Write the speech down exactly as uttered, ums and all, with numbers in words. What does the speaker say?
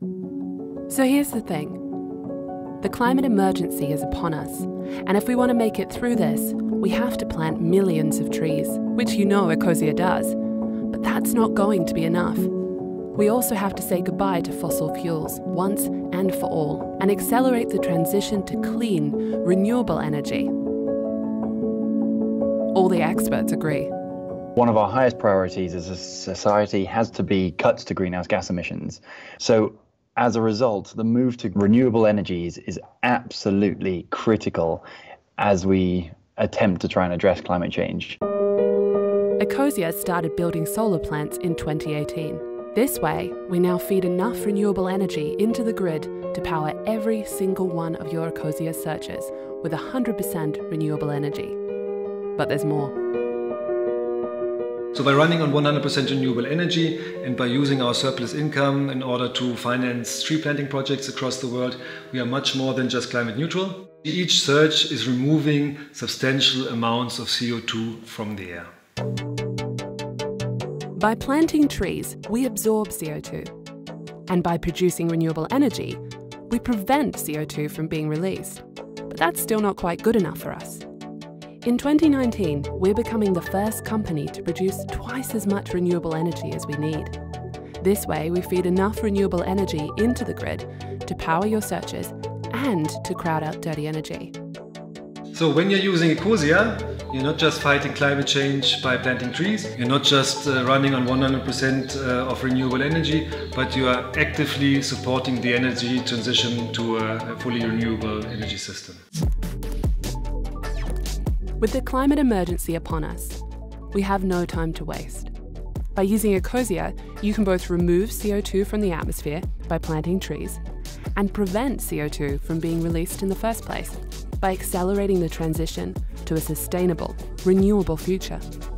So here's the thing. The climate emergency is upon us, and if we want to make it through this, we have to plant millions of trees, which you know Ecosia does. But that's not going to be enough. We also have to say goodbye to fossil fuels once and for all, and accelerate the transition to clean, renewable energy. All the experts agree. One of our highest priorities as a society has to be cuts to greenhouse gas emissions. So as a result, the move to renewable energies is absolutely critical as we attempt to try and address climate change. Ecosia started building solar plants in twenty eighteen. This way, we now feed enough renewable energy into the grid to power every single one of your Ecosia searches with one hundred percent renewable energy. But there's more. So by running on one hundred percent renewable energy and by using our surplus income in order to finance tree planting projects across the world, we are much more than just climate neutral. Each search is removing substantial amounts of C O two from the air. By planting trees, we absorb C O two. And by producing renewable energy, we prevent C O two from being released. But that's still not quite good enough for us. In twenty nineteen, we're becoming the first company to produce twice as much renewable energy as we need. This way, we feed enough renewable energy into the grid to power your searches and to crowd out dirty energy. So when you're using Ecosia, you're not just fighting climate change by planting trees, you're not just uh, running on one hundred percent uh, of renewable energy, but you are actively supporting the energy transition to a, a fully renewable energy system. With the climate emergency upon us, we have no time to waste. By using Ecosia, you can both remove C O two from the atmosphere by planting trees and prevent C O two from being released in the first place by accelerating the transition to a sustainable, renewable future.